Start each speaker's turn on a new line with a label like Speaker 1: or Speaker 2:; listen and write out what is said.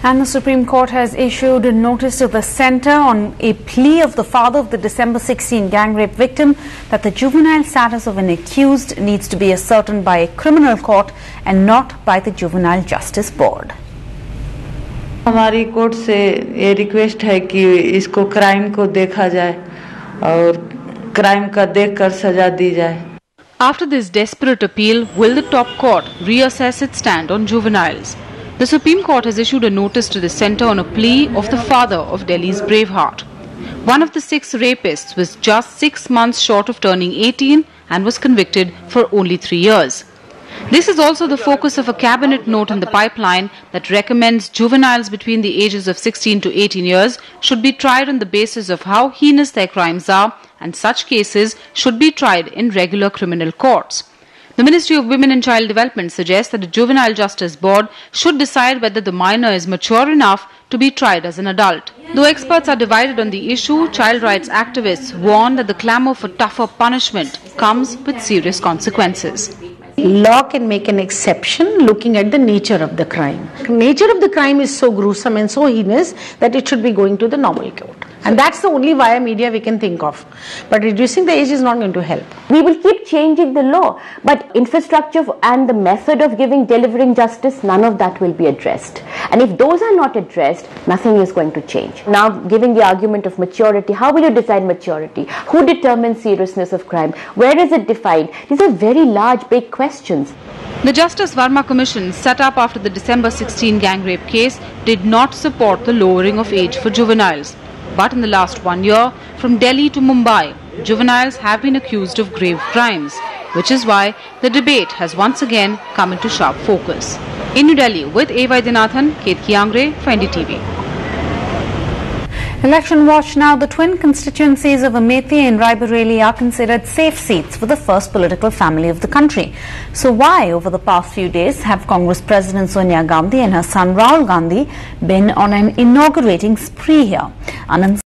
Speaker 1: And the Supreme Court has issued a notice to the centre on a plea of the father of the December 16 gang rape victim that the juvenile status of an accused needs to be ascertained by a criminal court and not by the Juvenile Justice Board.
Speaker 2: हमारी court से ये request है कि इसको crime को देखा जाए और क्राइम का देखकर सजा दी जाए.
Speaker 3: After this desperate appeal, will the top court reassess its stand on juveniles? The Supreme Court has issued a notice to the centre on a plea of the father of Delhi's Braveheart. One of the 6 rapists was just 6 months short of turning 18 and was convicted for only 3 years. This is also the focus of a cabinet note in the pipeline that recommends juveniles between the ages of 16 to 18 years should be tried on the basis of how heinous their crimes are, and such cases should be tried in regular criminal courts. The Ministry of Women and Child Development suggests that the Juvenile Justice Board should decide whether the minor is mature enough to be tried as an adult. Though experts are divided on the issue, child rights activists warn that the clamour for tougher punishment comes with serious consequences.
Speaker 4: Law can make an exception looking at the nature of the crime. The nature of the crime is so gruesome and so heinous that it should be going to the normal court. And that's the only via media we can think of. But reducing the age is not going to help.
Speaker 5: We will keep changing the law, but infrastructure and the method of delivering justice, none of that will be addressed. And if those are not addressed, nothing is going to change. Now, giving the argument of maturity, how will you decide maturity? Who determines seriousness of crime? Where is it defined? These are very large, big questions.
Speaker 3: The Justice Verma Commission, set up after the December 16 gang rape case, did not support the lowering of age for juveniles. But in the last 1 year, from Delhi to Mumbai, juveniles have been accused of grave crimes, which is why the debate has once again come into sharp focus. In New Delhi, with A. Vaidyanathan, Ketki Angre for NDTV.
Speaker 1: Election watch now. The twin constituencies of Amethi and Raebareli are considered safe seats for the first political family of the country. So why, over the past few days, have Congress President Sonia Gandhi and her son Rahul Gandhi been on an inaugurating spree here? Anand